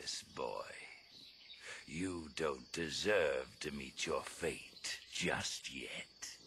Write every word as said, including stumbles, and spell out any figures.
this, boy. You don't deserve to meet your fate just yet.